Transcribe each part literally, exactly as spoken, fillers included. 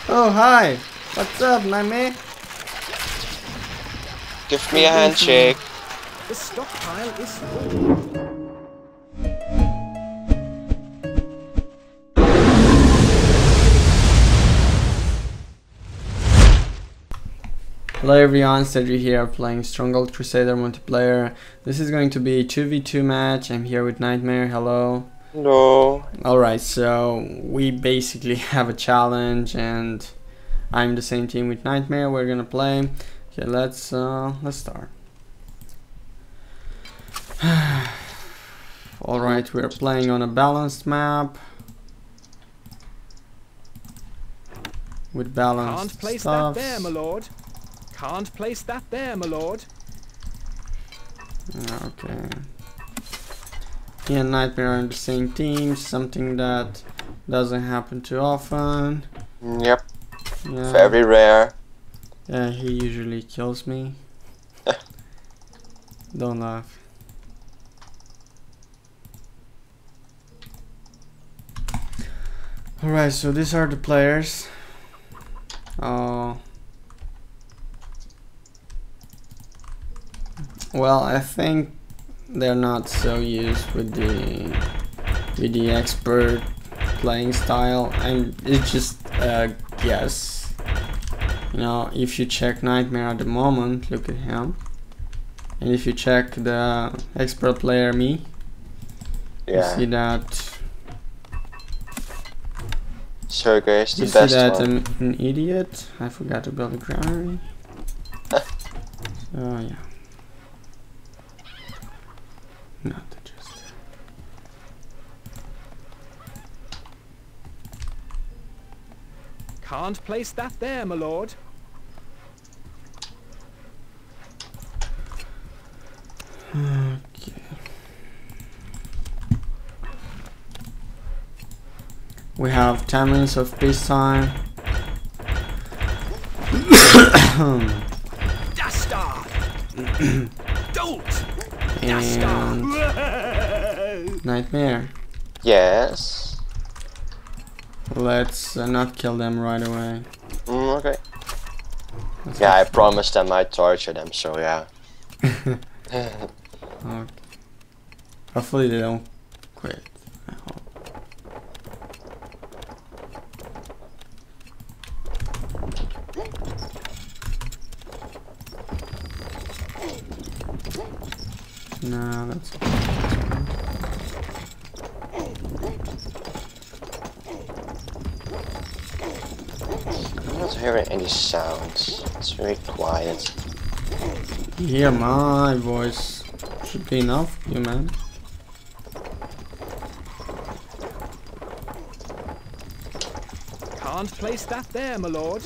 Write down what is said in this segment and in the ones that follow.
Oh, hi! What's up, NightMare? Give me a handshake. The stockpile is full. Hello everyone, Sergiu here playing Stronghold Crusader multiplayer. This is going to be a two v two match. I'm here with NightMare. Hello. No. Alright, so we basically have a challenge and I'm the same team with NightMare. We're gonna play. Okay, let's uh let's start. Alright, we're playing on a balanced map with balanced Can't place stuff. that there, my lord. Can't place that there, my lord. Okay. He and NightMare are in the same team, something that doesn't happen too often. Yep. Yeah. Very rare. Yeah, he usually kills me. Don't laugh. Alright, so these are the players. Uh, well, I think they're not so used with the with the expert playing style, and it's just a guess. You know, if you check NightMare at the moment, look at him, and if you check the expert player me, Yeah. you see that. Sergiu is the You best see that one. I'm an idiot? I forgot to build a granary. Oh yeah. Not just. Can't place that there, my lord. Okay. We have ten minutes of peacetime. Dastard! Don't! And NightMare. Yes. Let's uh, not kill them right away. Mm, okay. Let's Yeah, I not- promised them I'd torture them, so yeah. Okay. Hopefully they don't quit. I hope. No, that's I'm not hearing any sounds. It's very quiet. you hear my voice. Should be enough, you man. Can't place that there, my lord.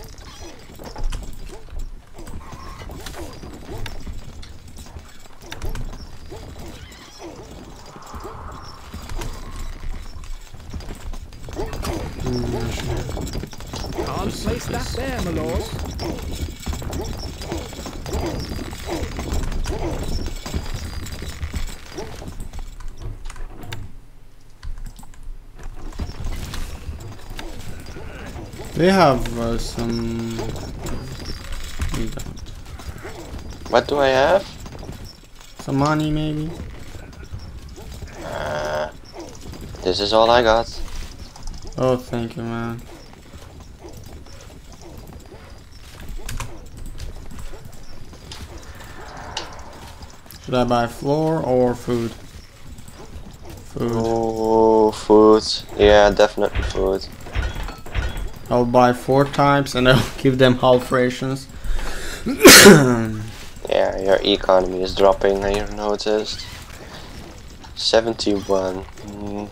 Can't place that there, my lord. They have uh, some. We don't. What do I have? Some money, maybe. Uh, this is all I got. Oh, thank you, man. Should I buy flour or food? Food. Oh, food. Yeah, definitely food. I'll buy four types and I'll give them half rations. Yeah, your economy is dropping, I noticed. seventy-one. Mm.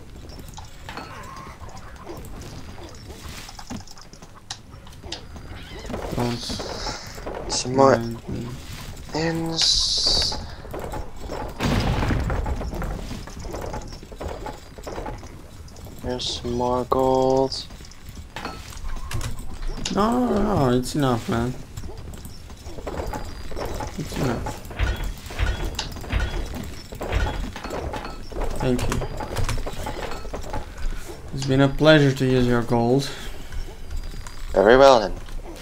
Don't Some more mind me. ins. There's some more gold. No, no, no, it's enough, man. It's enough. Thank you. It's been a pleasure to use your gold. Very well then.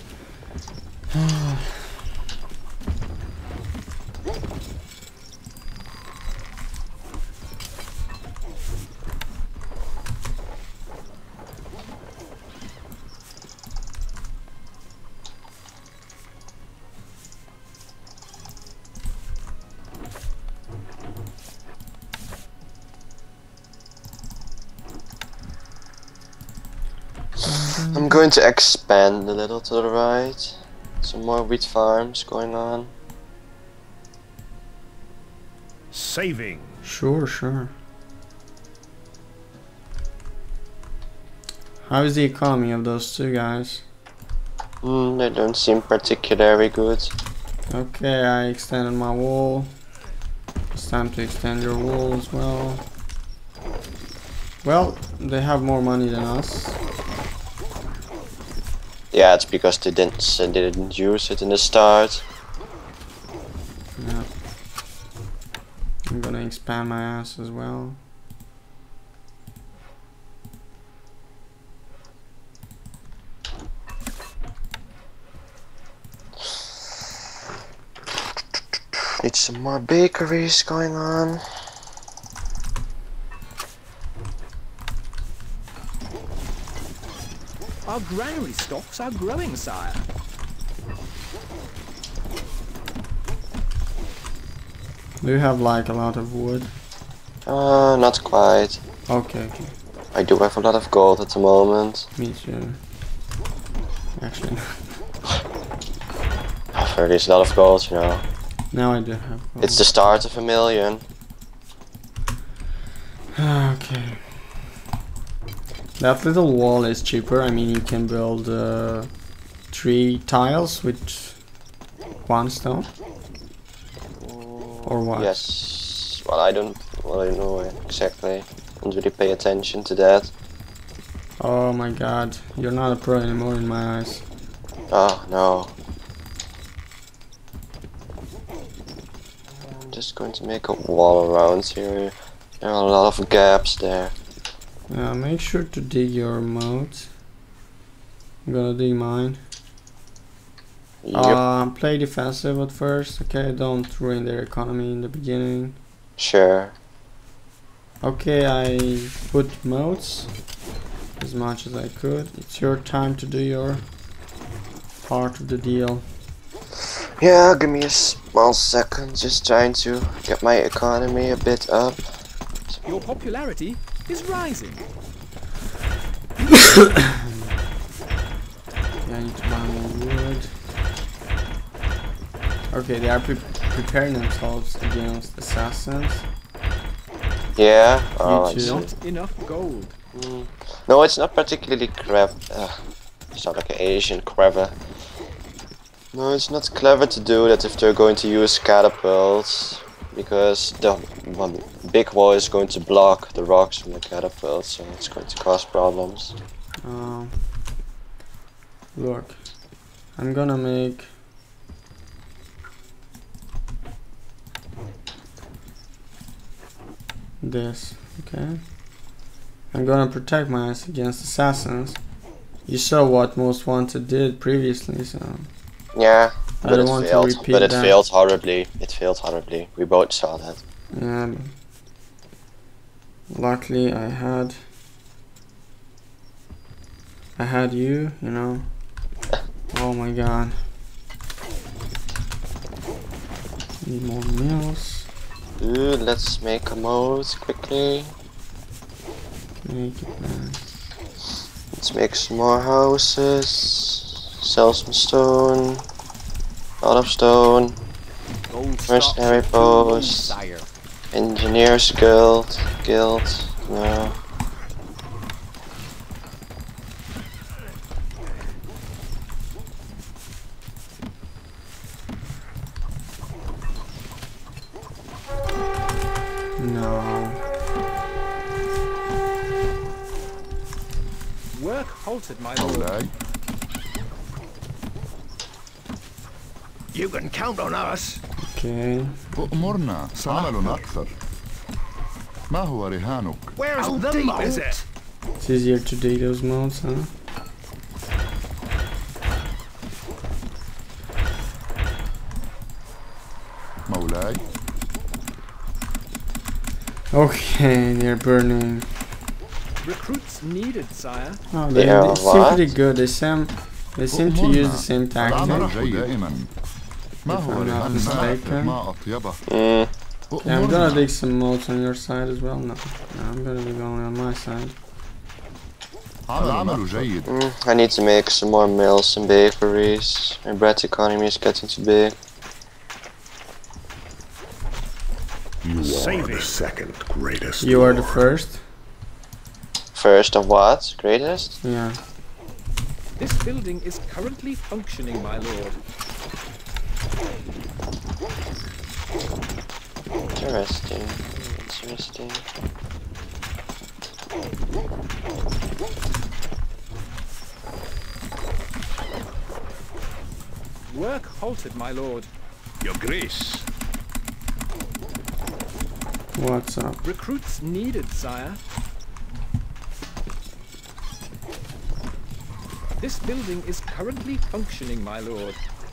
I'm going to expand a little to the right. Some more wheat farms going on. Saving. Sure, sure. How is the economy of those two guys? Hmm, they don't seem particularly good. Okay, I extended my wall. It's time to extend your wall as well. Well, they have more money than us. Yeah, it's because they didn't they didn't use it in the start. Yeah. I'm gonna expand my ass as well. Need some more bakeries going on. Our granary stocks are growing, sire. Do you have like a lot of wood? Uh, not quite. Okay, okay. I do have a lot of gold at the moment. Me too. Actually, I've heard there's a lot of gold, you know. now I do have gold. It's the start of a million. Okay. That little wall is cheaper. I mean, you can build uh, three tiles with one stone. Or what? Yes. Well, I don't. Well, I don't know exactly. Don't really pay attention to that. Oh my god, you're not a pro anymore in my eyes. Oh no. I'm just going to make a wall around here. There are a lot of gaps there. Uh, make sure to dig your moat. I'm gonna dig mine. Yep. Uh, play defensive at first, okay? Don't ruin their economy in the beginning. Sure. Okay, I put moats as much as I could. It's your time to do your part of the deal. Yeah, give me a small second. Just trying to get my economy a bit up. Your popularity is rising. Yeah, I need to buy more wood. Okay, they are pre preparing themselves against assassins. Yeah. Oh, I too. see. Not enough gold. Mm. No, it's not particularly clever. Uh, it's not like an Asian clever. No, it's not clever to do that if they're going to use catapults, because the one big wall is going to block the rocks from the catapults, so it's going to cause problems. Um, look, I'm gonna make this, okay? I'm gonna protect my ass against assassins. You saw what Most Wanted did previously, so Yeah, I but don't it want to failed. repeat But it that. failed horribly. It failed horribly. We both saw that. Yeah, but luckily I had I had you, you know. Oh my god. Need more meals. Dude, let's make a moat quickly. Make it man. Let's make some more houses. Sell some stone. A lot of stone. Gold Mercenary stocks are too low, post. sire. Engineers guild. Guild. No. No. Work halted, my lord. مولاي You can count on us. Okay. أؤمرنا سعمل أكثر ما هو رهانك؟ Where's How the deep moat? is it? It's easier to dig those modes, huh? Okay, they're burning. Recruits needed, sire. Oh, they, Yeah, they seem what? pretty good. They seem they seem to use the same tactic. العمل دائما ما If هو I'm not رهان mistaken. ما أطيبه Mm, Okay, I'm gonna dig some motes on your side as well. No, no, I'm gonna dig only on my side. العمل جيد mm, I need to make some more mills and bakeries. My bread economy is getting too big. You are Saving. the second greatest. You are the lord. first. First of what? Greatest? Yeah. This building is currently functioning, my lord. Interesting. Interesting. Work halted, my lord. Your grace. What's up? Recruits needed, sire. This building is currently functioning, my lord.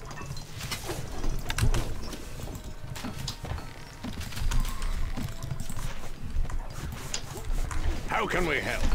How can we help?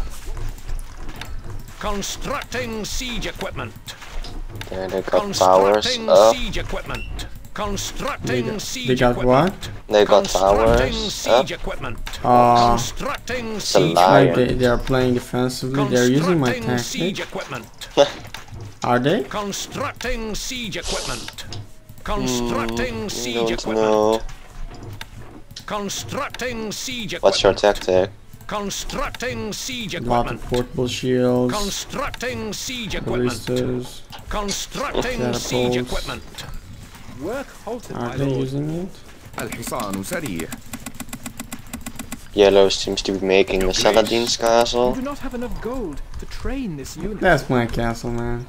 Constructing siege equipment. Yeah, they got towers Constructing up. siege equipment. They Constructing got, siege they got equipment. what? They got Constructing towers siege up. equipment. Ah. Constructing a siege lie. Like they, they are playing defensively. They're using my Constructing siege tactic. equipment. Are they? Constructing siege equipment. Constructing I siege don't equipment. know. Constructing siege equipment. What's your tactic? Constructing siege A lot equipment. of portable shields, Constructing siege equipment. ballistas. Constructing siege Catapults. equipment. Work halted, Are my they lord. using it? الحصان سريع Yellow seems to be making the Saladin's You castle. do not have enough gold to train this unit. That's my castle, man.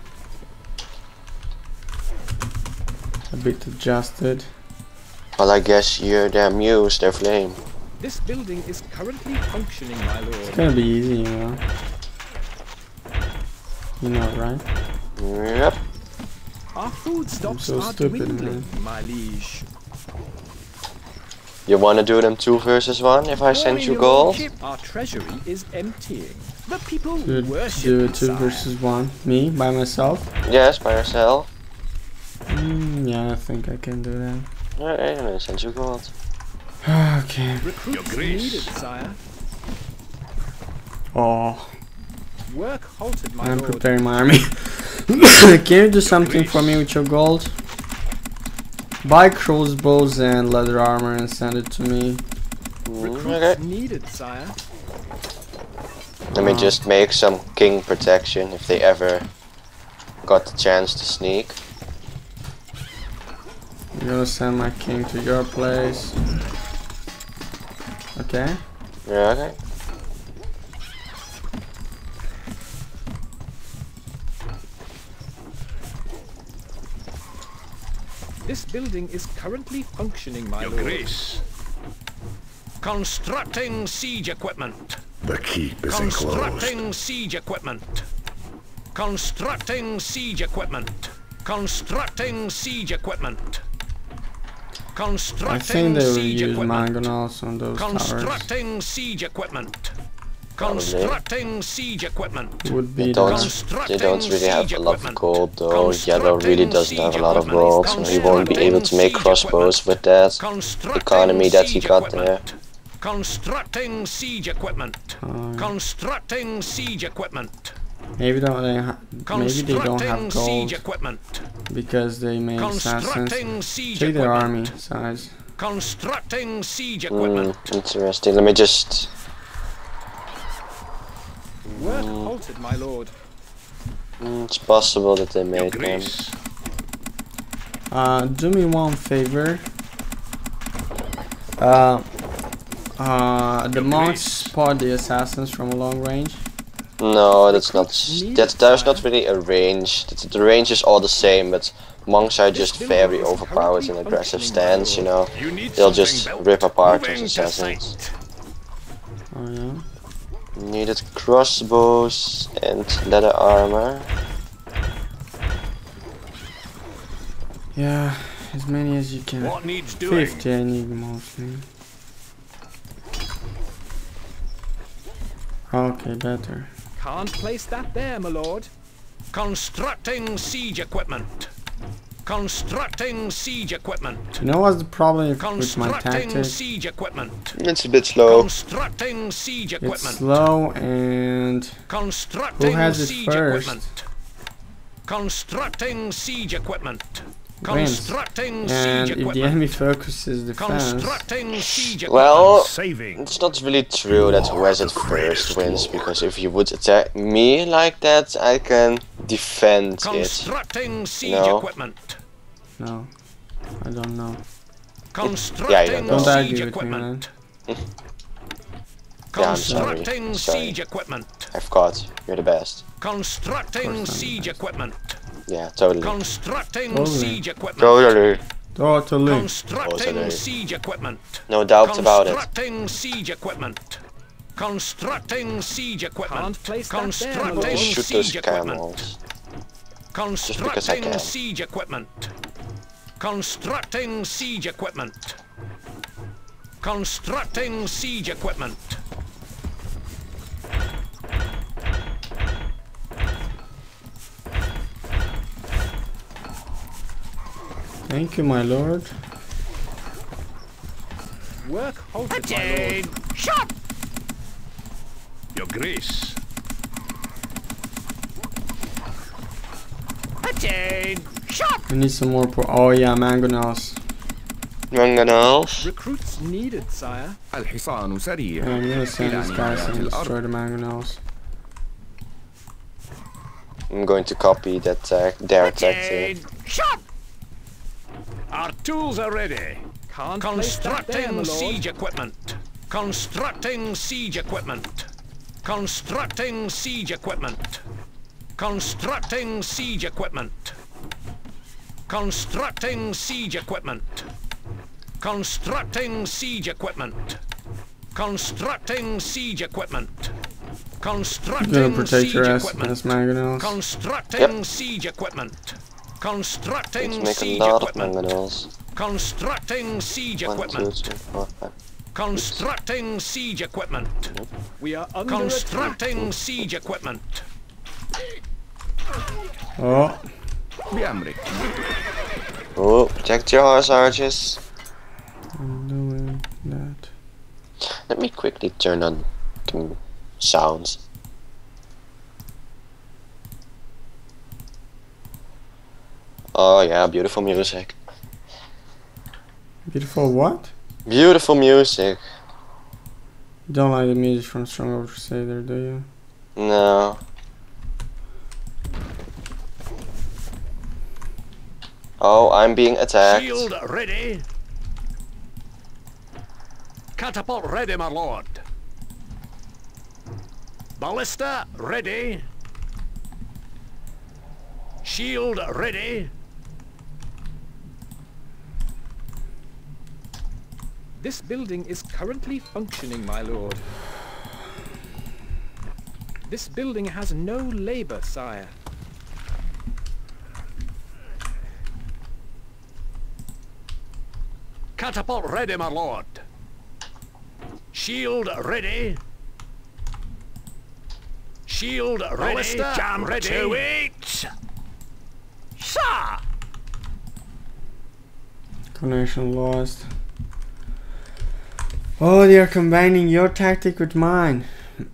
A bit adjusted. Well, I guess you're their muse, their flame. This building is currently functioning, my It's lord. gonna be easy, you know. You know, right? Yep. Our food stocks so are stupid, dwindling, my liege. You wanna do them two versus one if I send Warning, you your gold? lordship, our treasury is emptying. The people Do, worship do me, it two sire. versus one. Me, by myself? Yes, by yourself. Mm, yeah, I think I can do that. Alright, I'm gonna send you gold. Okay. Recruits Your grace. needed, sire. Oh, Work halted, my I'm lord. preparing my army. Can you do something for me with your gold? Buy crossbows and leather armor and send it to me. Mm, Recruits okay. needed, sire. Let me Uh, just make some king protection if they ever got the chance to sneak. I'm gonna send my king to your place. Okay. Yeah, okay. This building is currently functioning, my Your lord. grace. Constructing siege equipment. The keep is enclosed. Constructing siege equipment. Constructing siege equipment. Constructing siege equipment. I Constructing think they will siege use equipment. mangonels on those towers. Constructing siege equipment. Constructing siege equipment. Would They be don't, the they don't really have siege a lot of equipment. gold though. Yellow really doesn't have a lot of Constructing gold, so he won't be able to make crossbows with that Constructing economy that he siege got equipment. there. Constructing siege equipment. Uh, Constructing siege equipment. maybe don't they ha maybe they don't have Constructing siege gold equipment. because they make assassins. Constructing siege Check their army equipment. size. Constructing siege Hmm, equipment. interesting. Let me just. Work halted, my lord. Mm, it's possible that they Your made them. grace. Uh, do me one favor. Uh, uh, the monks spot the assassins from a long range. No, that's not. Recruits That's needed, there's not sire. really a range. That's, the range is all the same, but monks are just This very building is overpowered in currently aggressive functioning, stance. my You know, You need they'll something just built. rip apart Moving those to assassins. site. Oh yeah. Needed crossbows and leather armor. Yeah, as many as you can. What needs doing? Fifty I need mostly. Okay, better. Can't place that there, my lord. Constructing siege equipment. Constructing siege equipment. You know what's the problem with my Constructing tactic? siege equipment. It's a bit slow. Constructing siege equipment. It's slow and Constructing who has it siege first? equipment. Constructing siege equipment. Wins. Constructing And siege if the equipment. enemy focuses defense, Constructing siege equipment. Well, Saving. it's not really true that who has it first wins, because if you would attack me like that, I can defend it. Constructing siege No. equipment. no, I don't know. Constructing Don't siege argue with me, equipment. man. Yeah, I'm sorry. Constructing Sorry. siege equipment. I forgot. You're the best. Constructing Of course I'm siege the best. equipment. Yeah, totally. Constructing Totally. siege equipment. Totally. Totally. Constructing Totally. siege equipment. No doubt about it. Constructing siege equipment. Constructing siege equipment. Can't place that there, my Constructing lord. Shoot siege those equipment. camels. because I Constructing can. siege equipment. Constructing siege equipment. Constructing siege equipment. Thank you, my lord. Work halted, my lord. Shot! Your Grace. Attain! Shot! We need some more. Pro oh yeah, mangonels. Mangonels. Recruits needed, sire. الحصان سريع. Yeah, I'm gonna send إلى these guys نهاية and الأرض. destroy the mangonels. I'm going to copy that uh, their tactic. Shot! Our tools are ready. Can't place that there, my Constructing lord. siege equipment. Constructing siege equipment. Constructing siege equipment. Constructing siege equipment. Constructing siege equipment. Constructing siege equipment. Constructing siege equipment. You're Constructing gonna protect siege your ass equipment. against mangonels. Constructing Yep. siege equipment. Constructing Let's make a siege lot of equipment. mangonels. Constructing siege One, two, equipment. three, four, five. Constructing siege equipment. We are under attack. Constructing siege equipment. Oh, بأمرك. Oh, protect your horse arches. I'm doing that. Let me quickly turn on the sounds. Oh yeah, beautiful music. Beautiful what? Beautiful music. You don't like the music from Stronghold Crusader, do you? No. Oh, I'm being attacked. Shield ready. Catapult ready, my lord. Ballista ready. Shield ready. This building is currently functioning, my lord. This building has no labor, sire. Catapult ready, my lord. Shield ready. Shield ready. Ballista Jam ready. to it. Sir. Connection lost. Oh, they are combining your tactic with mine.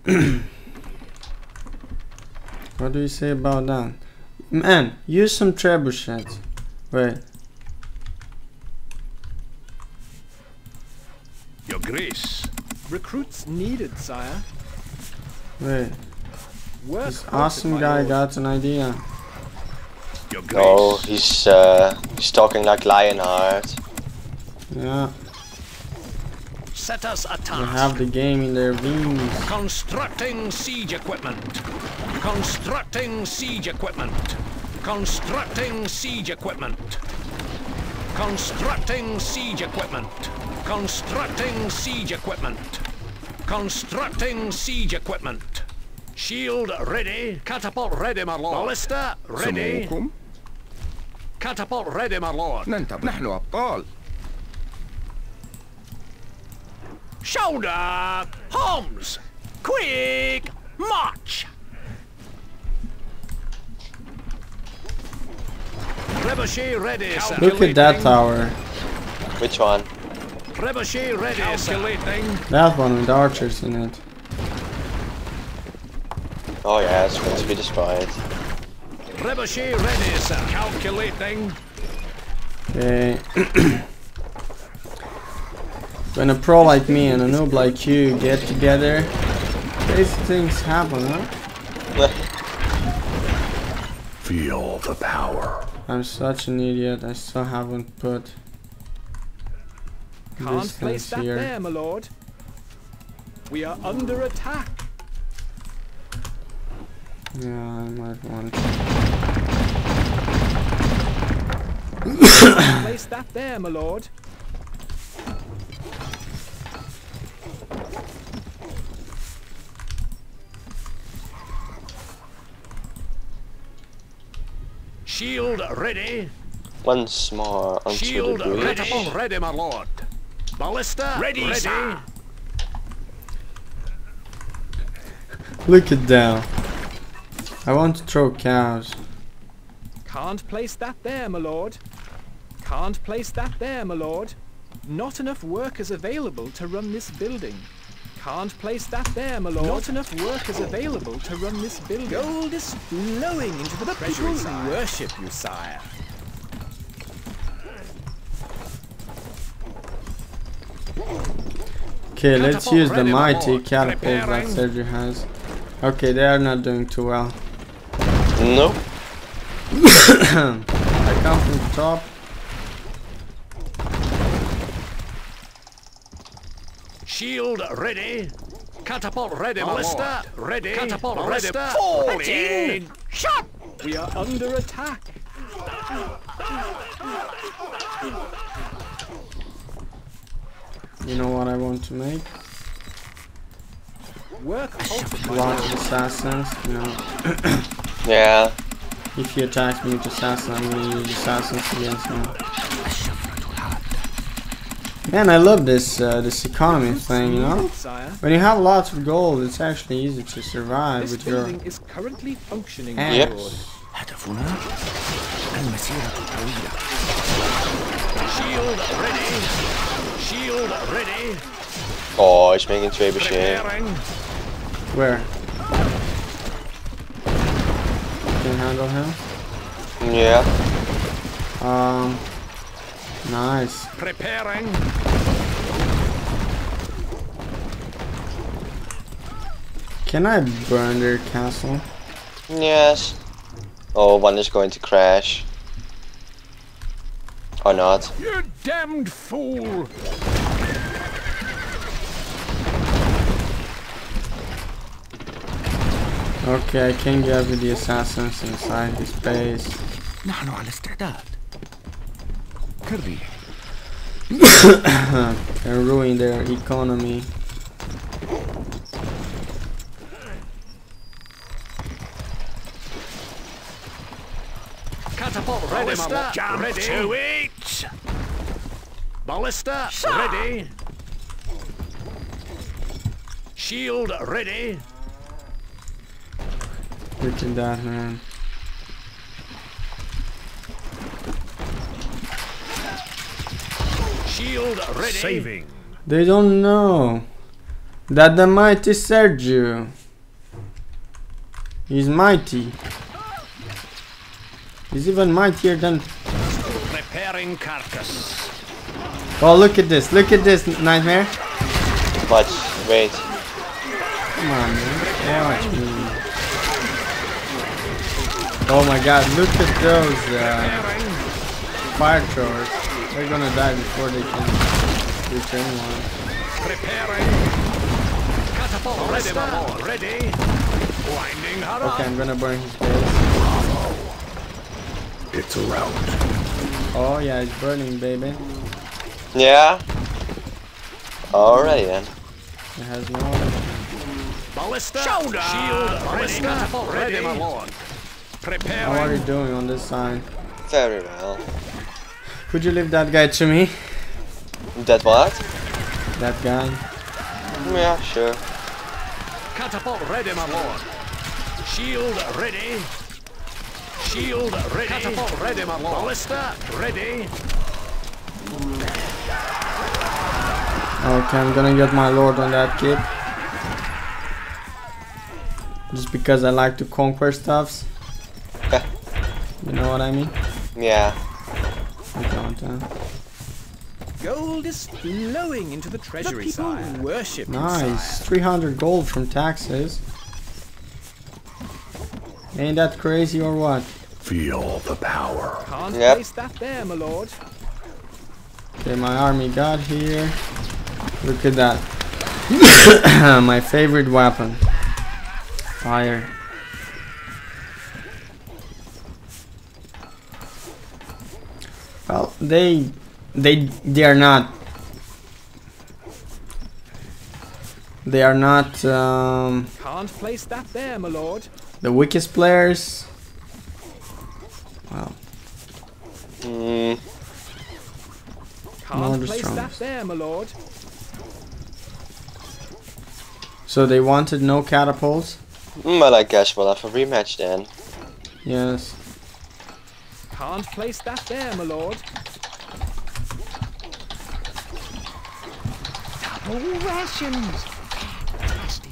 What do you say about that? Man, use some trebuchets. Wait. Your Grace. Recruits needed, sire. Wait. Work This halted, awesome my guy lord. got an idea. Your Grace. Oh, he's uh, he's talking like Lionheart. Yeah, Set us a they task. have the game in their veins. Constructing siege equipment. Constructing siege equipment. Constructing siege equipment. Constructing siege equipment. Constructing siege equipment. Constructing siege equipment. Shield ready. Catapult ready, my lord. Ballista ready. سموكم. Catapult ready, my lord. ننتبه. نحن أبطال. Shoulder! Homs! Quick! March! Trebuchet ready, sir. Look at that tower. Which one? Trebuchet ready, calculating. That one with archers in it. Oh yeah, it's going to be destroyed. Trebuchet ready, sir. Calculating. Okay. When a pro like me and a noob like you get together, crazy things happen, huh? Feel the power. I'm such an idiot, I still haven't put Can't this place that here. there, my lord. We are under attack. Yeah, I might want Can't place that there, my lord. Shield ready. Once more onto Shield the bridge. ready. Ready, my lord. Ballista ready, ready. Sir. Look it down. I want to throw cows. Can't place that there, my lord. Can't place that there, my lord. Not enough workers available to run this building. Can't place that there, my lord. Not enough workers available to run this building. Gold is flowing into the treasury, sire. Worship you, sire. Okay, let's Catapult use the ready, my mighty lord. catapult that Preparing. Sergiu has. Okay, they are not doing too well. Nope. I come from the top. Shield ready. Catapult ready, Ballista ready. Catapult ready. Fall in. Shot. We are under attack. You know what I want to make? Work halted, my Lots lord. of assassins, you know. Yeah. If he attacks me with assassin, I'm gonna use assassins against him. Man, I love this uh, this economy thing, you know? Sire, When you have lots of gold, it's actually easy to survive this with your building is currently functioning, my hands. Yep. lord. هدفنا المسيرة طويلة. Shield ready. Shield ready. Oh, he's making trebuchet. Preparing. Where? Can handle him? Yeah. Um, nice. Preparing. Can I burn their castle? Yes. Oh, one is going to crash. Or not. You damned fool. Okay, I can get with the assassins inside his base. نحن على استعداد. كالريح. And ruin their economy. Catapult ready, Ballista jam ready. To it. Ballista ready. Shield ready. Look at that, man. Shield ready. Saving. They don't know that the mighty Sergiu is mighty. He's even mightier than. Preparing carcass. Oh, look at this! Look at this, NightMare. Watch. Wait. Come on, man. Watch me. Oh my God! Look at those uh, fire throwers. They're gonna die before they can reach anyone. Preparing. Catapult ready, my lord. Ready. Winding her Okay, up. I'm gonna burn his base. It's a rout. Oh yeah, it's burning, baby. Yeah. Alrighty then. It has no other. Ballista. Shoulder. Shield ready. Catapult ready, my lord. How are Preparing. you doing on this side? Very well. Could you leave that guy to me? That what? That guy? Yeah, sure. Catapult ready, my lord. Shield ready. Shield ready. Catapult ready, my lord. Ballista ready. Okay, I'm gonna get my lord on that kid. Just because I like to conquer stuffs. You know what I mean? Yeah. I don't, uh. Gold is flowing into the treasury, the people sire. Worship nice. three hundred gold from taxes. Ain't that crazy or what? Feel the power. Can't yep. place that there, my lord. Okay, my army got here. Look at that. My favorite weapon. Fire. Well, they they they are not they are not um, can't place that there, my lord. The weakest players. Well, mm. Can't place that there, my lord. So they wanted no catapults. Mm, well, I guess we'll have a rematch then. Yes. Can't place that there, my lord. Double rations. Fantastic.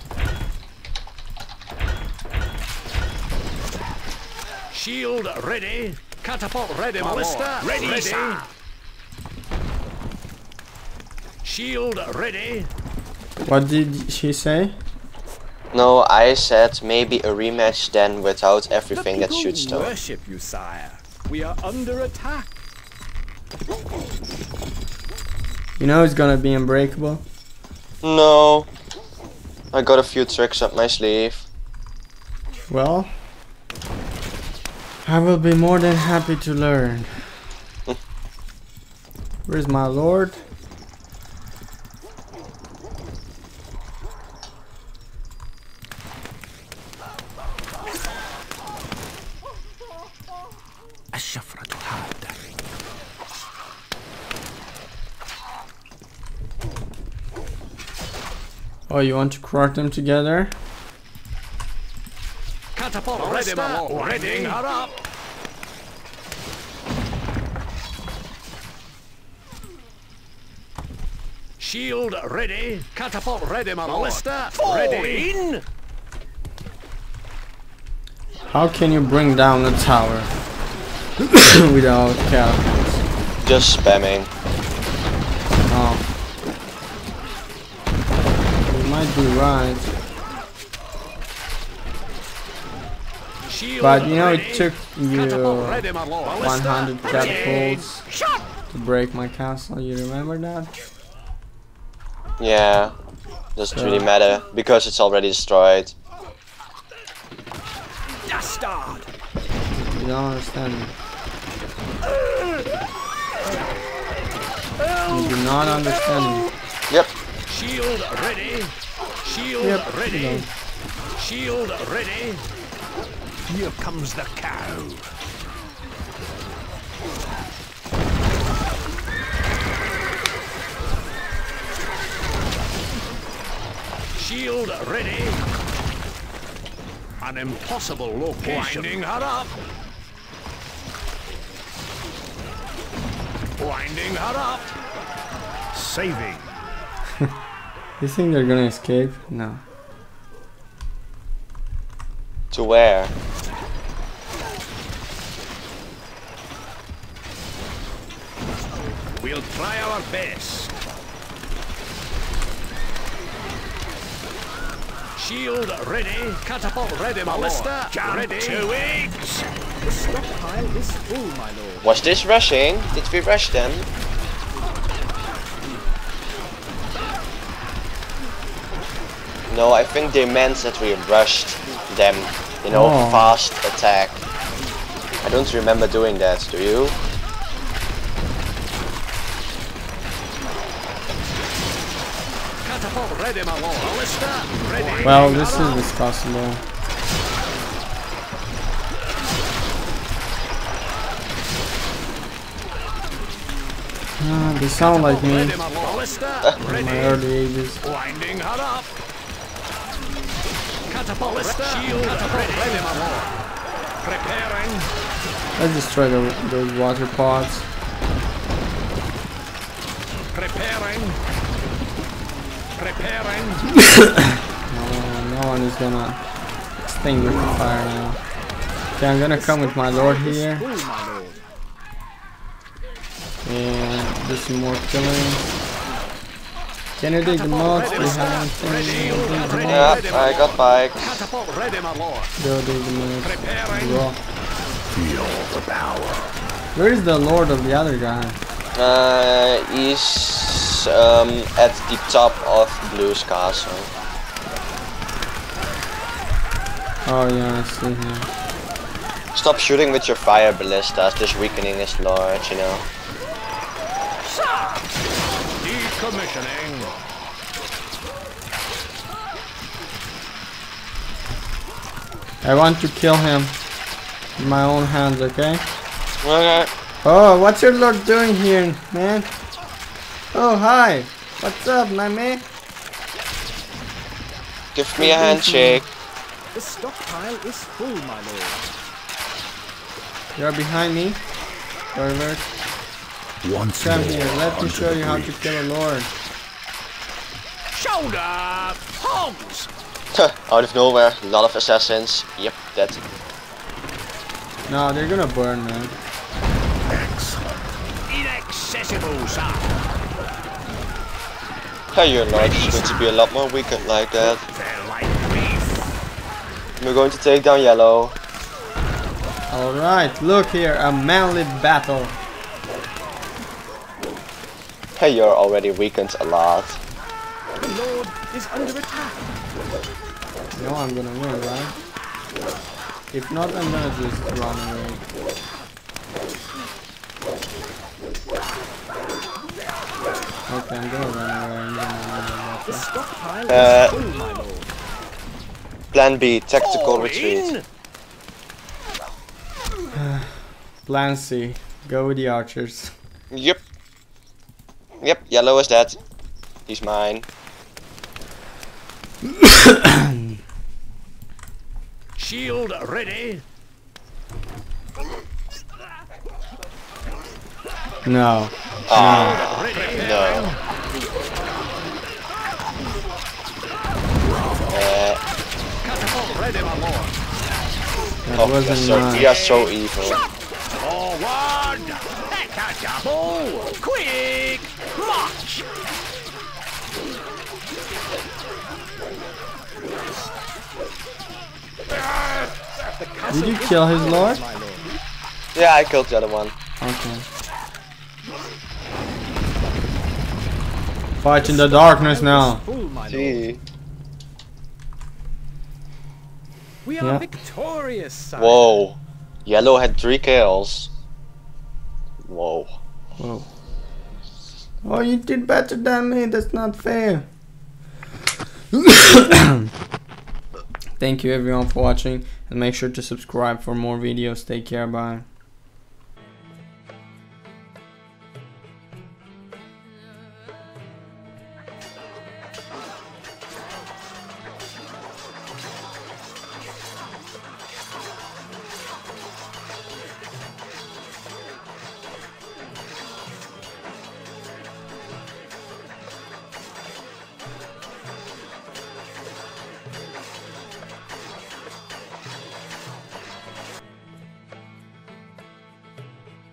Shield ready. Catapult ready, my ballista lord. Ready, ready. Sir. Shield ready. What did she say? No, I said maybe a rematch then without everything that shoots stone. Worship you, sire. We are under attack. You know it's gonna be unbreakable. No, I got a few tricks up my sleeve. Well, I will be more than happy to learn. Where's my lord? Oh, you want to crack them together? Catapult ready, my lord. Ready, her up. Shield ready. Catapult ready, my lord. Ballista ready. In. How can you bring down a tower without catapults? Just spamming. Oh. You might be right. But you know it took you one hundred catapults to break my castle, you remember that? Yeah, doesn't so. really matter because it's already destroyed. You don't understand me. You do not understand me. Yep. Shield ready. Shield yep. ready. Shield ready. Here comes the cow. Shield ready. An impossible location. Winding her up. Winding her up. Saving. You think they're gonna escape? No. To where? We'll try our best. Shield ready. Catapult ready, my ballista ready. To it. The stockpile is full, my lord. Was this rushing? Did we rush them? No, I think they meant that we rushed them. You know, oh. fast attack. I don't remember doing that, do you? Catapult ready, my lord. Ballista ready. Well, this is discussable. Ah, they sound like me in my early ages. Winding her up. Catapult shield ready. ready, my lord. Preparing. Let's destroy the, those water pots. Preparing. Preparing. No, no one is gonna extinguish the fire now. Okay, I'm gonna come with my lord here. And do some more killing. Can you dig the mods? We have anything. Yeah, I got bikes. Catapult ready, my lord. Go dig the mods. Preparing. Feel the power. Where is the lord of the other guy? Uh, he's um, at the top of Blue's castle. Oh yeah, I see him. Stop shooting with your fire ballistas, just weakening his lord, you know. Decommissioning. I want to kill him in my own hands, okay? Okay. Oh, what's your lord doing here, man? Oh, hi. What's up, my man? Give me a handshake. The stockpile is full, my lord. You're behind me. Alert. Once Come more here, let me onto show the you how to breach. kill a lord. Shoulder hogs. Out of nowhere, a lot of assassins. Yep, that. No, they're gonna burn, man. Inaccessible, sir. Hey, your lord is going to be a lot more weakened like that. They're like beef. We're going to take down yellow. Alright, look here, a manly battle. Hey, you're already weakened a lot. The lord is under attack. You know I'm gonna win, right? If not, I'm gonna just run away. Okay, I'm gonna run away. I'm gonna The run away. stockpile Uh, is full, my lord. Plan B, tactical All retreat. in. Plan C. Go with the archers. Yep. Yep, yellow is dead. He's mine. Shield ready. No. Ah, Ready. no. Uh, Catapult ready, my lord. That oh, we are wasn't so, mine. we are so evil. Forward. Heck, double. Quick. March. Did you kill his lord? My lord. Yeah, I killed the other one. Okay. Fight in the darkness now. Full, my lord. Gee. We are Yeah. victorious, sire. Whoa. Yellow had three kills. Whoa. Whoa. Oh, you did better than me. That's not fair. Thank you everyone for watching, and make sure to subscribe for more videos. Take care. Bye.